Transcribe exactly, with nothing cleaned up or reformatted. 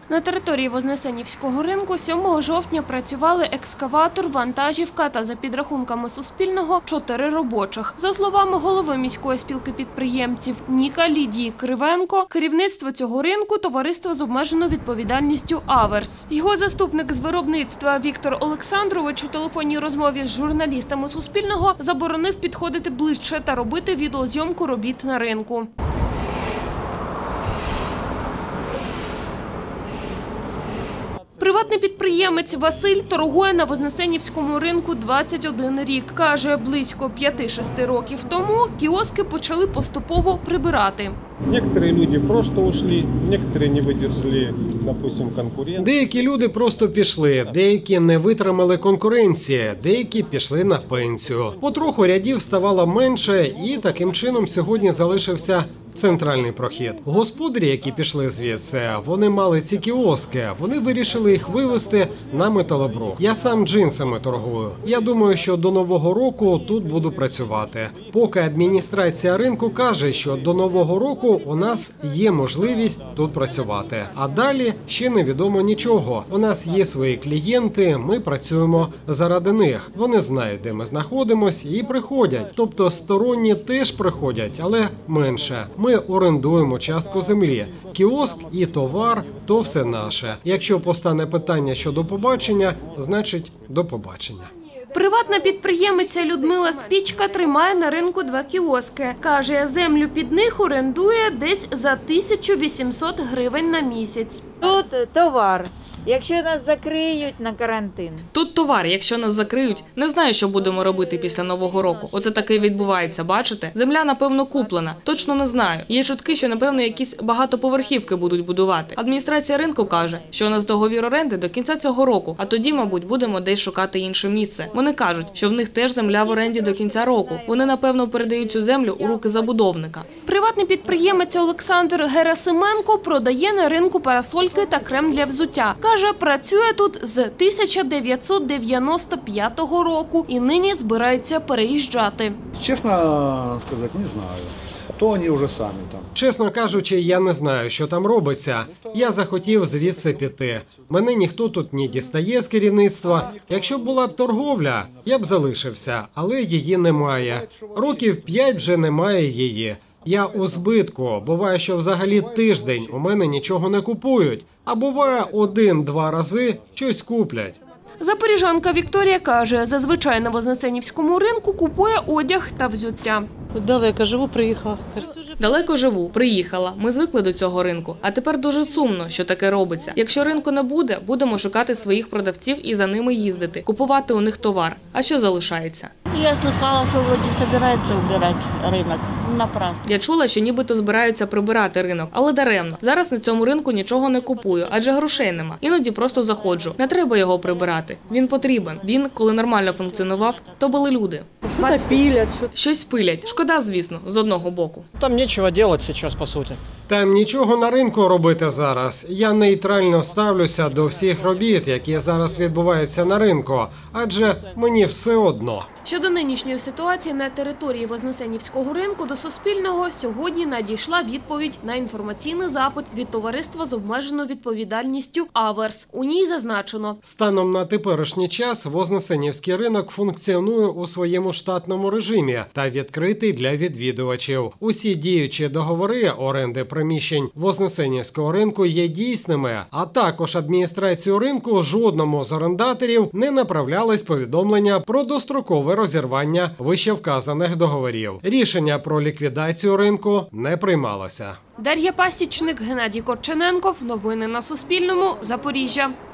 На території Вознесенівського ринку сьомого жовтня працювали екскаватор, вантажівка та, за підрахунками Суспільного, чотири робочих. За словами голови міської спілки підприємців Ніка Лідії Кривенко, керівництво цього ринку – товариство з обмеженою відповідальністю «Аверс». Його заступник з виробництва Віктор Олександрович у телефонній розмові з журналістами Суспільного заборонив підходити ближче та робити відеозйомку робіт на ринку. Приватний підприємець Василь торгує на Вознесенівському ринку двадцять один рік. Каже, близько п'яти-шести років тому кіоски почали поступово прибирати. Некоторые люди просто ушли, некоторые не выдержали, допустим, конкуренцию. Деякі люди просто пішли, деякі не витримали конкуренції, деякі пішли на пенсію. Потроху рядів ставало менше і таким чином сьогодні залишився центральний прохід. Господарі, які пішли звідси, вони мали ці кіоски, вони вирішили їх вивезти на металобрух. Я сам джинсами торгую. Я думаю, що до Нового року тут буду працювати. Поки адміністрація ринку каже, що до Нового року у нас є можливість тут працювати. А далі ще невідомо нічого. У нас є свої клієнти, ми працюємо заради них. Вони знають, де ми знаходимось і приходять. Тобто сторонні теж приходять, але менше. Ми орендуємо частку землі. Кіоск і товар – то все наше. Якщо постане питання щодо побачення, значить до побачення. Приватна підприємиця Людмила Спічка тримає на ринку два кіоски. Каже, землю під них орендує десь за тисячу вісімсот гривень на місяць. Тут товар. Якщо нас закриють на карантин. Тут товар, якщо нас закриють. Не знаю, що будемо робити після Нового року. Оце таке і відбувається, бачите? Земля, напевно, куплена. Точно не знаю. Є чутки, що, напевно, якісь багатоповерхівки будуть будувати. Адміністрація ринку каже, що у нас договір оренди до кінця цього року, а тоді, мабуть, будемо десь шукати інше місце. Вони кажуть, що в них теж земля в оренді до кінця року. Вони, напевно, передають цю землю у руки забудовника. Приватний підприємець Олександр Герасименко продає на ринку парасольки та крем для взуття. Каже, працює тут з тисяча дев'ятсот дев'яносто п'ятого року і нині збирається переїжджати. Чесно сказати, не знаю. То вони вже самі там. Чесно кажучи, я не знаю, що там робиться. Я захотів звідси піти. Мене ніхто тут не дістає з керівництва. Якщо б була б торговля, я б залишився, але її немає. Років п'ять вже немає її. Я у збитку. Буває, що взагалі тиждень у мене нічого не купують. А буває один-два рази щось куплять. Запоріжанка Вікторія каже, зазвичай на Вознесенівському ринку купує одяг та взуття. Далеко живу, приїхала. Далеко живу, приїхала. Ми звикли до цього ринку. А тепер дуже сумно, що таке робиться. Якщо ринку не буде, будемо шукати своїх продавців і за ними їздити, купувати у них товар. А що залишається? Я слыхала, що вроді збираються убирати ринок. Напрасно. Я чула, що нібито збираються прибирати ринок, але даремно. Зараз на цьому ринку нічого не купую, адже грошей нема. Іноді просто заходжу. Не треба його прибирати. Він потрібен. Він, коли нормально функціонував, то були люди. Щось пилять. Щось пилять. Шкода, звісно, з одного боку. Там нічого робити зараз, по суті. Там нічого на ринку робити зараз. Я нейтрально ставлюся до всіх робіт, які зараз відбуваються на ринку, адже мені все одно. Щодо нинішньої ситуації на території Вознесенівського ринку до Суспільного сьогодні надійшла відповідь на інформаційний запит від товариства з обмеженою відповідальністю «Аверс». У ній зазначено: станом на теперішній час Вознесенівський ринок функціонує у своєму штатному режимі та відкритий для відвідувачів. Усі діючі договори оренди приміщень Вознесенівського ринку є дійсними, а також адміністрацію ринку жодному з орендаторів не направлялось повідомлення про дострокове розірвання вищевказаних договорів. Рішення про ліквідацію ринку не приймалося. Дар'я Пасічник, Геннадій Корчененков. Новини на Суспільному. Запоріжжя.